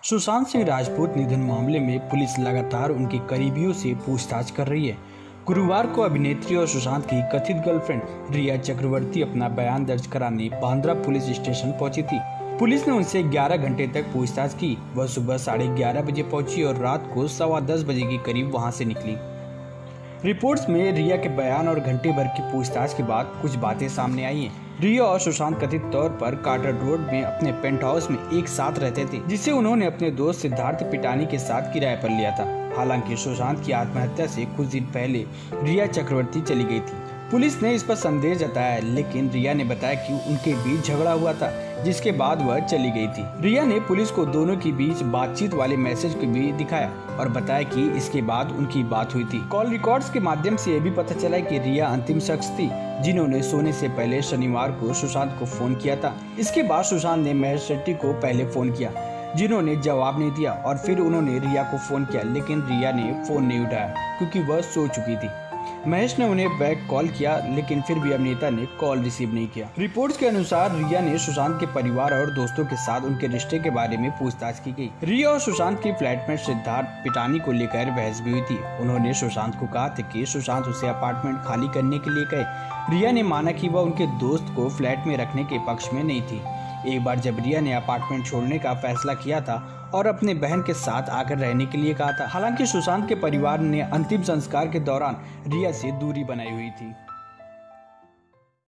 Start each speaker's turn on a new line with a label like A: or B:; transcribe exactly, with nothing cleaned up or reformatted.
A: सुशांत सिंह राजपूत निधन मामले में पुलिस लगातार उनके करीबियों से पूछताछ कर रही है। गुरुवार को अभिनेत्री और सुशांत की कथित गर्लफ्रेंड रिया चक्रवर्ती अपना बयान दर्ज कराने बांद्रा पुलिस स्टेशन पहुंची थी। पुलिस ने उनसे ग्यारह घंटे तक पूछताछ की। वह सुबह साढ़े ग्यारह बजे पहुंची और रात को सवा दस बजे के करीब वहां से निकली। रिपोर्ट्स में रिया के बयान और घंटे भर की पूछताछ के बाद कुछ बातें सामने आई हैं। रिया और सुशांत कथित तौर पर कार्टर रोड में अपने पेंट हाउस में एक साथ रहते थे, जिसे उन्होंने अपने दोस्त सिद्धार्थ पिटानी के साथ किराए पर लिया था। हालांकि सुशांत की आत्महत्या से कुछ दिन पहले रिया चक्रवर्ती चली गई थी। पुलिस ने इस पर संदेह जताया, लेकिन रिया ने बताया कि उनके बीच झगड़ा हुआ था, जिसके बाद वह चली गई थी। रिया ने पुलिस को दोनों के बीच बातचीत वाले मैसेज को भी दिखाया और बताया कि इसके बाद उनकी बात हुई थी। कॉल रिकॉर्ड्स के माध्यम से यह भी पता चला कि रिया अंतिम शख्स थी जिन्होंने सोने से पहले शनिवार को सुशांत को फोन किया था। इसके बाद सुशांत ने महेश शेट्टी को पहले फोन किया, जिन्होंने जवाब नहीं दिया, और फिर उन्होंने रिया को फोन किया, लेकिन रिया ने फोन नहीं उठाया क्योंकि वह सो चुकी थी। महेश ने उन्हें बैक कॉल किया, लेकिन फिर भी अभिनेता ने कॉल रिसीव नहीं किया। रिपोर्ट्स के अनुसार रिया ने सुशांत के परिवार और दोस्तों के साथ उनके रिश्ते के बारे में पूछताछ की गई। रिया और सुशांत की फ्लैटमेट सिद्धार्थ पिटानी को लेकर बहस भी हुई थी। उन्होंने सुशांत को कहा था कि सुशांत उसे अपार्टमेंट खाली करने के लिए कहे। रिया ने माना कि वह उनके दोस्त को फ्लैट में रखने के पक्ष में नहीं थी। एक बार जब रिया ने अपार्टमेंट छोड़ने का फैसला किया था और अपने बहन के साथ आकर रहने के लिए कहा था। हालांकि सुशांत के परिवार ने अंतिम संस्कार के दौरान रिया से दूरी बनाई हुई थी।